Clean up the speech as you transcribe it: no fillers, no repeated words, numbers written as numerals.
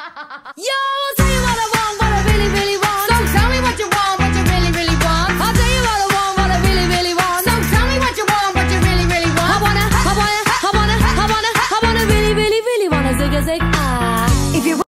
Yo, I'll tell you what I want, what I really, really want. So tell me what you want, what you really, really want. I'll tell you what I want, what I really, really want. So tell me what you want, what you really, really want. I wanna really, really wanna zig a zig.